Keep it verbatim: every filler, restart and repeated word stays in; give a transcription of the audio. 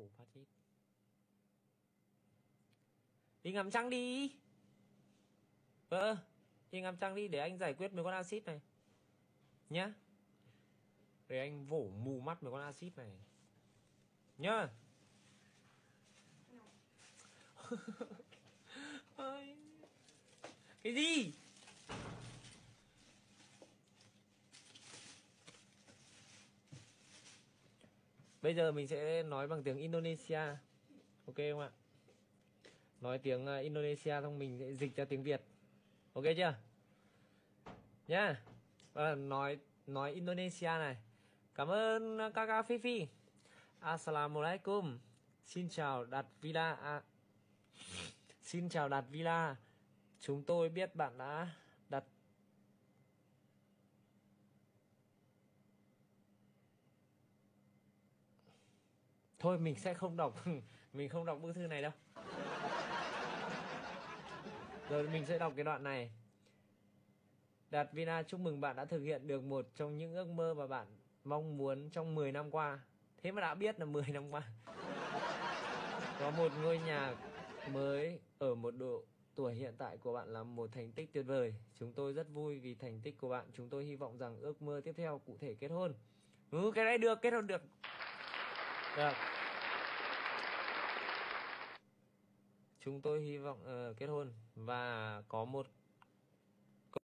ngủ phát hít. Đi ngắm trăng đi. Vợ, đi ngắm trăng đi để anh giải quyết mấy con axit này nhá. Để anh vỗ mù mắt mấy con axit này nhá. Cái gì? Bây giờ mình sẽ nói bằng tiếng Indonesia. Ok không ạ? Nói tiếng Indonesia xong mình sẽ dịch ra tiếng Việt. Ok chưa? Nhá. À, nói nói Indonesia này. Cảm ơn Kakak Fifi. Assalamualaikum. Xin chào Đạt Villa. À, xin chào Đạt Villa. Chúng tôi biết bạn đã đặt Thôi mình sẽ không đọc. Mình không đọc bức thư này đâu. Rồi mình sẽ đọc cái đoạn này. Đạt Vina, chúc mừng bạn đã thực hiện được một trong những ước mơ mà bạn mong muốn trong mười năm qua. Thế mà đã biết là mười năm qua. Có một ngôi nhà mới ở một độ tuổi hiện tại của bạn là một thành tích tuyệt vời. Chúng tôi rất vui vì thành tích của bạn. Chúng tôi hy vọng rằng ước mơ tiếp theo cụ thể kết hôn. Ừ, cái này được, kết hôn được. Được. Chúng tôi hy vọng uh, kết hôn và có một